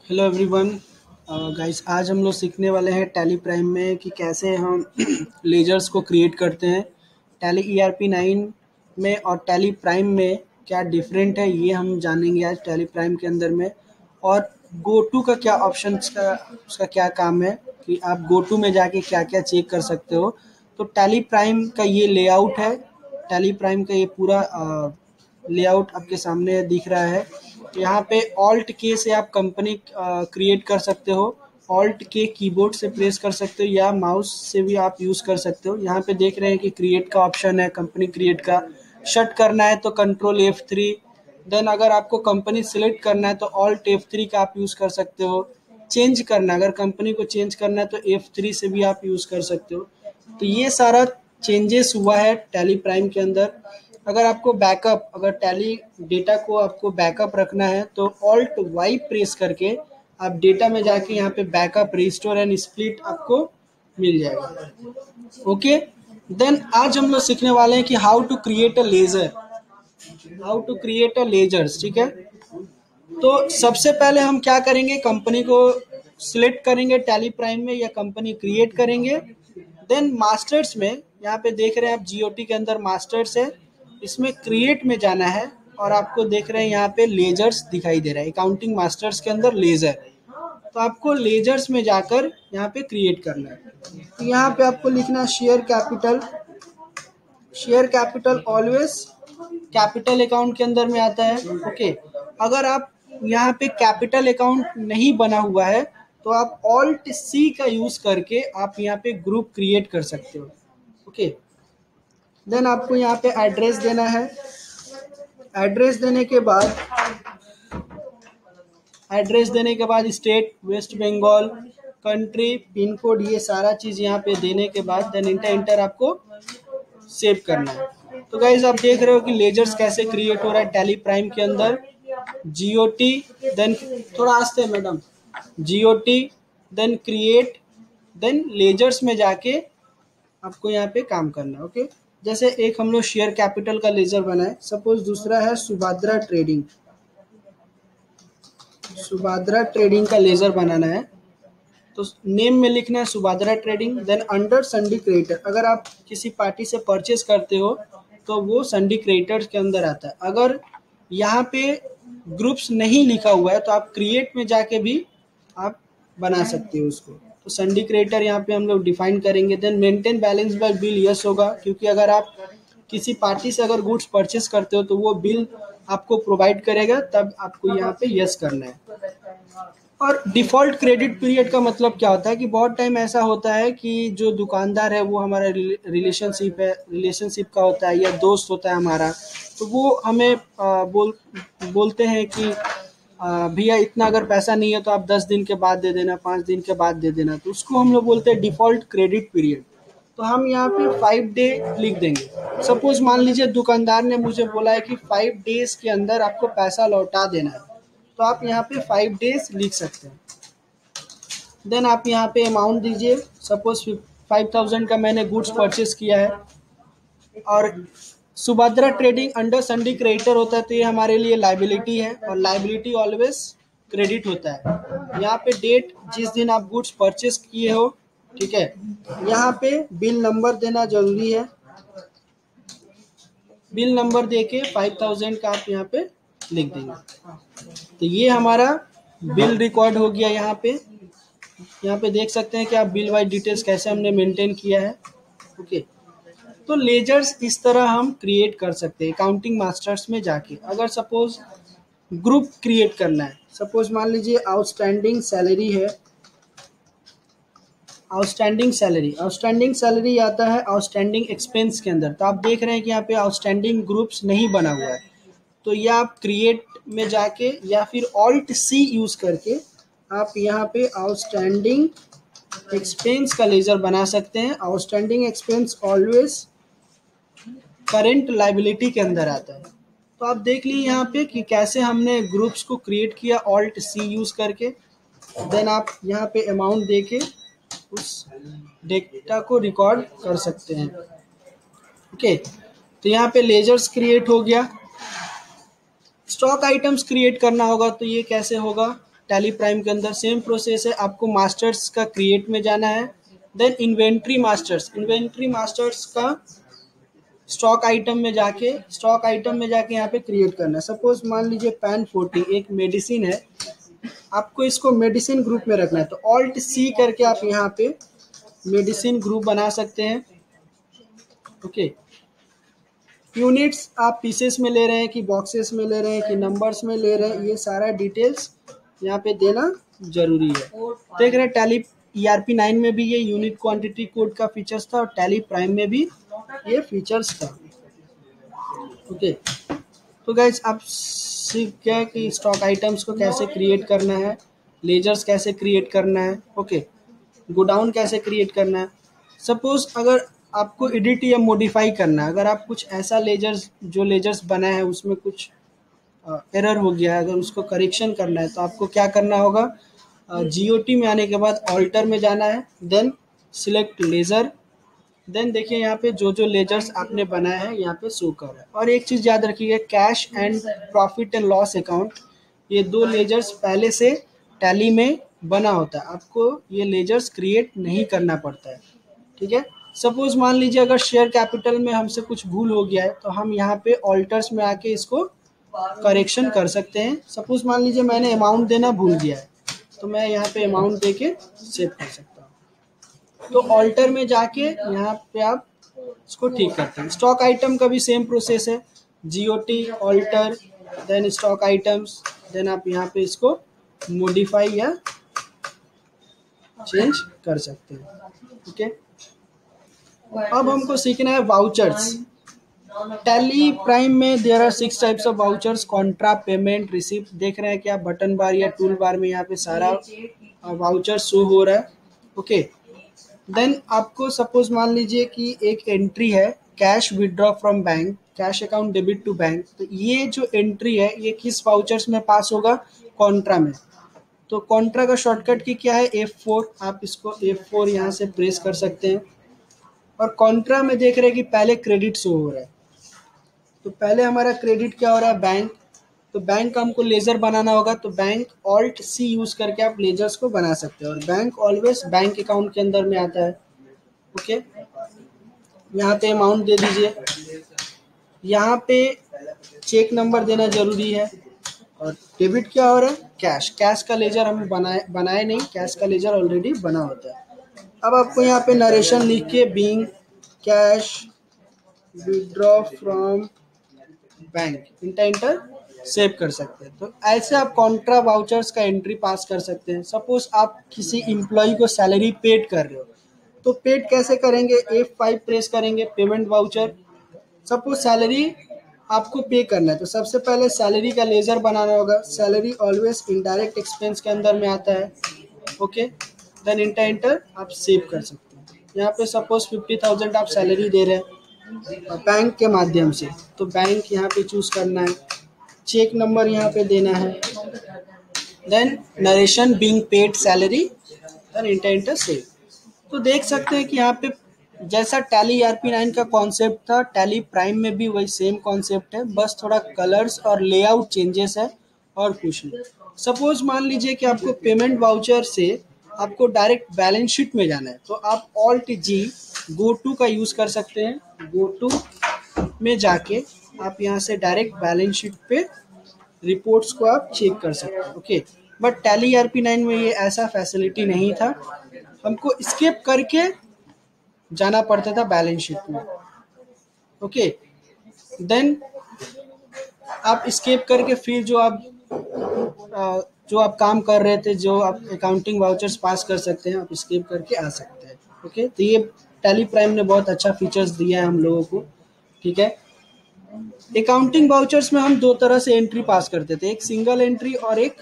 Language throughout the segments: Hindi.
Hello everyone. गाइस, आज हम लोग सीखने वाले हैं टैली प्राइम में कि कैसे हम लेजर्स को क्रिएट करते हैं। टैली ERP 9 में और टैली प्राइम में क्या डिफरेंट है ये हम जानेंगे आज टैली प्राइम के अंदर में। और गो टू का क्या ऑप्शन का उसका क्या काम है कि आप गो टू में जाके क्या क्या चेक कर सकते हो। तो टैली प्राइम का ये लेआउट है। टैली प्राइम का ये पूरा लेआउट आपके सामने दिख रहा है। यहाँ पे ऑल्ट के से आप कंपनी क्रिएट कर सकते हो। ऑल्ट के कीबोर्ड से प्रेस कर सकते हो या माउस से भी आप यूज़ कर सकते हो। यहाँ पे देख रहे हैं कि क्रिएट का ऑप्शन है, कंपनी क्रिएट का। शट करना है तो कंट्रोल F3। देन अगर आपको कंपनी सिलेक्ट करना है तो ऑल्ट F3 का आप यूज़ कर सकते हो। चेंज करना, अगर कंपनी को चेंज करना है तो F3 से भी आप यूज़ कर सकते हो। तो ये सारा चेंजेस हुआ है टैली प्राइम के अंदर। अगर आपको बैकअप, अगर टैली डेटा को आपको बैकअप रखना है तो ऑल्ट वाई प्रेस करके आप डेटा में जाके यहाँ पे बैकअप, रिस्टोर एंड स्प्लिट आपको मिल जाएगा। ओके, देन आज हम लोग सीखने वाले हैं कि how to create a ledger, how to create a ledgers. ठीक है, तो सबसे पहले हम क्या करेंगे, कंपनी को सिलेक्ट करेंगे टैली प्राइम में या कंपनी क्रिएट करेंगे। देन मास्टर्स में यहाँ पे देख रहे हैं आप GOT के अंदर मास्टर्स है, इसमें क्रिएट में जाना है और आपको देख रहे हैं यहाँ पे लेजर्स दिखाई दे रहा है। अकाउंटिंग मास्टर्स के अंदर लेजर, तो आपको लेजर्स में जाकर यहाँ पे क्रिएट करना है। तो यहाँ पे आपको लिखना है share capital. Share capital always capital account के अंदर में आता है। ओके, अगर आप यहाँ पे कैपिटल अकाउंट नहीं बना हुआ है तो आप ऑल्ट C का यूज करके आप यहाँ पे ग्रुप क्रिएट कर सकते हो। ओके, देन आपको यहाँ पे एड्रेस देना है। एड्रेस देने के बाद state West Bengal, country, pin code, ये सारा चीज़ यहाँ पे देने के बाद देन इंटर आपको सेव करना है। तो गाइज आप देख रहे हो कि लेजर्स कैसे क्रिएट हो रहा है टैली प्राइम के अंदर। GOT, देन थोड़ा आस्ते madam, GOT, then create, then ledgers में जाके आपको यहाँ पे काम करना है। ओके, जैसे एक हम लोग शेयर कैपिटल का लेजर बनाए, सपोज दूसरा है सुभद्रा ट्रेडिंग। सुभद्रा ट्रेडिंग का लेजर बनाना है तो नेम में लिखना है Subhadra trading. Then under sundry creditor, अगर आप किसी पार्टी से परचेज करते हो तो वो संडी क्रिएटर्स के अंदर आता है। अगर यहाँ पे ग्रुप्स नहीं लिखा हुआ है तो आप क्रिएट में जाके भी आप बना सकते हो उसको। तो संडी क्रिएटर यहाँ पे हम लोग डिफाइन करेंगे। Then maintain balance by bill yes होगा, क्योंकि अगर आप किसी पार्टी से अगर गुड्स परचेस करते हो तो वो बिल आपको प्रोवाइड करेगा, तब आपको यहाँ पे यस करना है। और डिफ़ॉल्ट क्रेडिट पीरियड का मतलब क्या होता है कि बहुत टाइम ऐसा होता है कि जो दुकानदार है वो हमारा रिलेशनशिप का होता है या दोस्त होता है हमारा, तो वो हमें बोलते हैं कि भैया इतना अगर पैसा नहीं है तो आप 10 दिन के बाद दे देना, 5 दिन के बाद दे देना, तो उसको हम लोग बोलते हैं डिफ़ॉल्ट क्रेडिट पीरियड। तो हम यहाँ पे 5 डे लिख देंगे। सपोज मान लीजिए दुकानदार ने मुझे बोला है कि 5 डेज के अंदर आपको पैसा लौटा देना है, तो आप यहाँ पे 5 डेज लिख सकते हैं। देन आप यहाँ पे अमाउंट दीजिए, सपोज 5000 का मैंने गुड्स परचेस किया है और Subhadra trading under sundry creditor होता है, तो ये हमारे लिए लाइबिलिटी है और लाइबिलिटी ऑलवेज क्रेडिट होता है। यहाँ पे डेट जिस दिन आप गुड्स परचेस किए हो, ठीक है, यहाँ पे बिल नंबर देना जरूरी है। बिल नंबर देके 5000 का आप यहाँ पे लिख देंगे। तो ये हमारा बिल रिकॉर्ड हो गया। यहाँ पे देख सकते हैं कि आप बिल वाइज डिटेल्स कैसे हमने मेंटेन किया है। ओके, तो लेजर्स इस तरह हम क्रिएट कर सकते हैं अकाउंटिंग मास्टर्स में जाके। अगर सपोज ग्रुप क्रिएट करना है, सपोज मान लीजिए आउटस्टैंडिंग सैलरी है। आउटस्टैंडिंग सैलरी आता है आउटस्टैंडिंग एक्सपेंस के अंदर। तो आप देख रहे हैं कि यहाँ पे आउटस्टैंडिंग ग्रुप्स नहीं बना हुआ है, तो या आप क्रिएट में जाके या फिर ऑल्ट C यूज करके आप यहाँ पे आउटस्टैंडिंग एक्सपेंस का लेजर बना सकते हैं। Outstanding expense always current liability के अंदर आता है। तो आप देख लीजिए यहाँ पे कि कैसे हमने ग्रुप्स को क्रिएट किया ऑल्ट C यूज करके। देन आप यहाँ पे अमाउंट देके उस डेटा को रिकॉर्ड कर सकते हैं। ओके, तो यहाँ पे लेजर्स क्रिएट हो गया। स्टॉक आइटम्स क्रिएट करना होगा तो ये कैसे होगा, टैली प्राइम के अंदर सेम प्रोसेस है, आपको मास्टर्स का क्रिएट में जाना है, देन इन्वेंट्री मास्टर्स का स्टॉक आइटम में जाके यहाँ पे क्रिएट करना है। सपोज मान लीजिए पैन 40 एक मेडिसिन है, आपको इसको मेडिसिन ग्रुप में रखना है, तो ऑल्ट सी करके आप यहाँ पे मेडिसिन ग्रुप बना सकते हैं। ओके, यूनिट्स आप पीसेस में ले रहे हैं कि बॉक्सेस में ले रहे हैं कि नंबर्स में ले रहे हैं, ये सारा डिटेल्स यहाँ पे देना जरूरी है। देख रहे हैं टैली ERP 9 में भी ये यूनिट क्वांटिटी कोड का फीचर्स था और टैली प्राइम में भी ये फीचर्स था। ओके, तो गाइज आप सीख गए कि स्टॉक आइटम्स को कैसे क्रिएट करना है, लेजर्स कैसे क्रिएट करना है, ओके, गोडाउन कैसे क्रिएट करना है। सपोज अगर आपको एडिट या मॉडिफाई करना है, अगर आप कुछ ऐसा लेजर्स बनाए हैं उसमें कुछ एरर हो गया है, अगर उसको करेक्शन करना है तो आपको क्या करना होगा, GOT में आने के बाद ऑल्टर में जाना है, देन सिलेक्ट लेजर, देन देखिए यहाँ पे जो लेजर्स आपने बनाए हैं यहाँ पे शो कर रहा है। और एक चीज़ याद रखिएगा, cash and profit and loss account, ये दो लेजर्स पहले से टैली में बना होता है, आपको ये लेजर्स क्रिएट नहीं करना पड़ता है। ठीक है, सपोज मान लीजिए अगर शेयर कैपिटल में हमसे कुछ भूल हो गया है तो हम यहाँ पे ऑल्टर्स में आके इसको करेक्शन कर सकते हैं। सपोज मान लीजिए मैंने अमाउंट देना भूल गया है तो मैं यहाँ पे अमाउंट दे के सेव कर सकता हूँ। तो ऑल्टर में जाके यहाँ पे आप इसको ठीक करते हैं। स्टॉक आइटम का भी सेम प्रोसेस है, GOT alter then stock items, then आप यहाँ पे इसको मॉडिफाई या चेंज कर सकते हैं। ओके, अब हमको सीखना है वाउचर्स। टैली प्राइम में there are 6 types of vouchers, contra, payment, receipt. देख रहे हैं कि आप बटन बार या टूल बार में यहाँ पे सारा वाउचर शो हो रहा है। ओके, देन आपको सपोज मान लीजिए कि एक एंट्री है cash withdraw from bank, cash account debit to bank, तो ये जो एंट्री है ये किस वाउचर्स में पास होगा, कॉन्ट्रा में। तो कॉन्ट्रा का शॉर्टकट की क्या है, F4, आप इसको F4 यहाँ से प्रेस कर सकते हैं। और कॉन्ट्रा में देख रहे हैं कि पहले क्रेडिट शो हो रहा है, तो पहले हमारा क्रेडिट क्या हो रहा है, बैंक, तो बैंक का हमको लेजर बनाना होगा, तो बैंक ऑल्ट सी यूज करके आप लेजर्स को बना सकते हैं। और बैंक ऑलवेज बैंक अकाउंट के अंदर में आता है। ओके, यहाँ पे अमाउंट दे दीजिए, यहाँ पे चेक नंबर देना जरूरी है। और डेबिट क्या हो रहा है, कैश, कैश का लेजर हम बनाए नहीं, कैश का लेजर ऑलरेडी बना होता है। अब आपको यहाँ पे नरेशन लिख के being cash withdraw from bank enter save कर सकते हैं। तो ऐसे आप कॉन्ट्रा वाउचर्स का एंट्री पास कर सकते हैं। सपोज आप किसी एम्प्लॉय को सैलरी पेड कर रहे हो, तो पेड कैसे करेंगे, F5 प्रेस करेंगे, पेमेंट वाउचर। सपोज सैलरी आपको पे करना है तो सबसे पहले सैलरी का लेजर बनाना होगा। सैलरी ऑलवेज इनडायरेक्ट एक्सपेंस के अंदर में आता है। ओके, देन इंटर आप सेव कर सकते हैं। यहाँ पे सपोज 50,000 आप सैलरी दे रहे हैं बैंक के माध्यम से, तो बैंक यहाँ पे चूज करना है, चेक नंबर यहाँ पे देना है, then narration being paid salary, then enter save. तो देख सकते हैं कि यहाँ पे जैसा टैली ERP 9 का कॉन्सेप्ट था, टैली प्राइम में भी वही सेम कॉन्सेप्ट है, बस थोड़ा कलर्स और लेआउट चेंजेस है और कुछ नहीं। सपोज मान लीजिए कि आपको पेमेंट वाउचर से आपको डायरेक्ट बैलेंस शीट में जाना है, तो आप ऑल्ट G गो टू का यूज कर सकते हैं। गो टू में जाके आप यहाँ से डायरेक्ट बैलेंस शीट पे रिपोर्ट्स को आप चेक कर सकते हैं। ओके, बट टैली ERP 9 में ये ऐसा फैसिलिटी नहीं था, हमको स्किप करके जाना पड़ता था बैलेंस शीट में। ओके, देन आप स्किप करके फिर जो आप काम कर रहे थे, जो आप अकाउंटिंग वाउचर्स पास कर सकते हैं, आप स्किप करके आ सकते हैं। ओके, तो ये टैली प्राइम ने बहुत अच्छा फीचर्स दिया है हम लोगों को। ठीक है, अकाउंटिंग वाउचर्स में हम दो तरह से एंट्री पास करते थे, एक सिंगल एंट्री और एक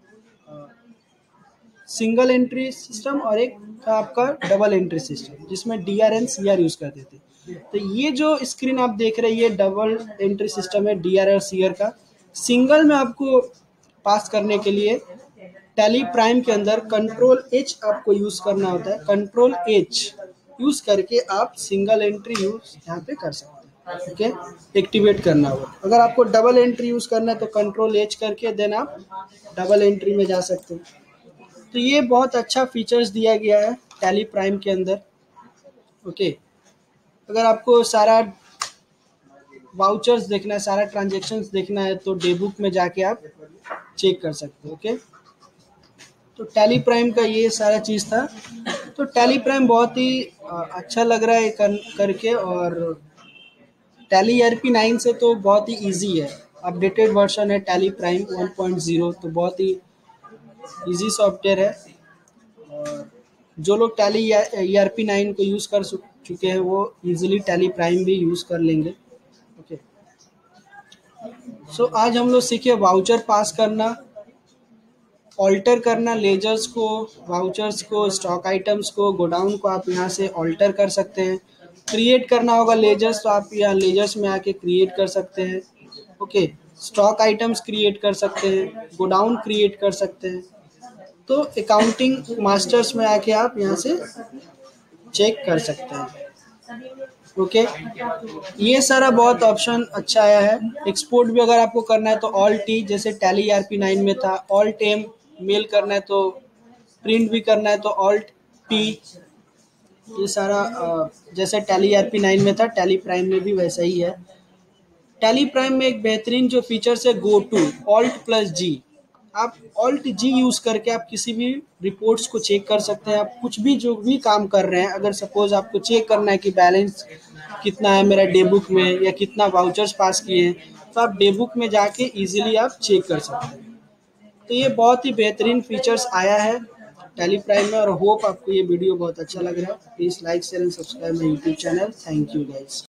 सिंगल एंट्री सिस्टम और एक था आपका डबल एंट्री सिस्टम, जिसमें DR एंड CR यूज करते थे। तो ये जो स्क्रीन आप देख रहे हैं ये डबल एंट्री सिस्टम है, DR और CR का। सिंगल में आपको पास करने के लिए टैली प्राइम के अंदर Ctrl+H आपको यूज करना होता है। Ctrl+H यूज करके आप सिंगल एंट्री यूज यहाँ पे कर सकते हैं। ओके, एक्टिवेट करना होगा। अगर आपको डबल एंट्री यूज़ करना है तो कंट्रोल एच करके देन आप डबल एंट्री में जा सकते हैं। तो ये बहुत अच्छा फीचर्स दिया गया है टैली प्राइम के अंदर। ओके, अगर आपको सारा वाउचर्स देखना है, सारा ट्रांजेक्शन्स देखना है तो डेबुक में जाके आप चेक कर सकते हो। ओके, तो टैली प्राइम का ये सारा चीज़ था। तो टैली प्राइम बहुत ही अच्छा लग रहा है करके। और टैली ERP 9 से तो बहुत ही इजी है, अपडेटेड वर्जन है टैली प्राइम 1.0, तो बहुत ही इजी सॉफ्टवेयर है। और जो लोग टैली ERP 9 को यूज़ कर चुके हैं वो इजीली टैली प्राइम भी यूज़ कर लेंगे। ओके, सो आज हम लोग सीखे वाउचर पास करना, ऑल्टर करना लेजर्स को, वाउचर्स को, स्टॉक आइटम्स को, गोडाउन को आप यहाँ से ऑल्टर कर सकते हैं। क्रिएट करना होगा लेजर्स तो आप यहाँ लेजर्स में आके क्रिएट कर सकते हैं। ओके, स्टॉक आइटम्स क्रिएट कर सकते हैं, गोडाउन क्रिएट कर सकते हैं। तो अकाउंटिंग मास्टर्स में आके आप यहाँ से चेक कर सकते हैं। ओके, ये सारा बहुत ऑप्शन अच्छा आया है। एक्सपोर्ट भी अगर आपको करना है तो ऑल टी, जैसे टैली ERP 9 में था ऑल्ट एम, मेल करना है तो प्रिंट भी करना है तो ऑल्ट पी। ये सारा जैसे टैली ERP 9 में था टैली प्राइम में भी वैसा ही है। टैली प्राइम में एक बेहतरीन जो फीचर्स है गो टू, ऑल्ट+G। आप ऑल्ट जी यूज़ करके आप किसी भी रिपोर्ट्स को चेक कर सकते हैं। आप कुछ भी जो भी काम कर रहे हैं, अगर सपोज आपको चेक करना है कि बैलेंस कितना है मेरा डे बुक में या कितना वाउचर्स पास किए हैं, तो आप डे बुक में जाके इजीली आप चेक कर सकते हैं। तो ये बहुत ही बेहतरीन फीचर्स आया है टैली प्राइम में। और होप आपको ये वीडियो बहुत अच्छा लग रहा है। Please like share and subscribe my YouTube channel. Thank you guys.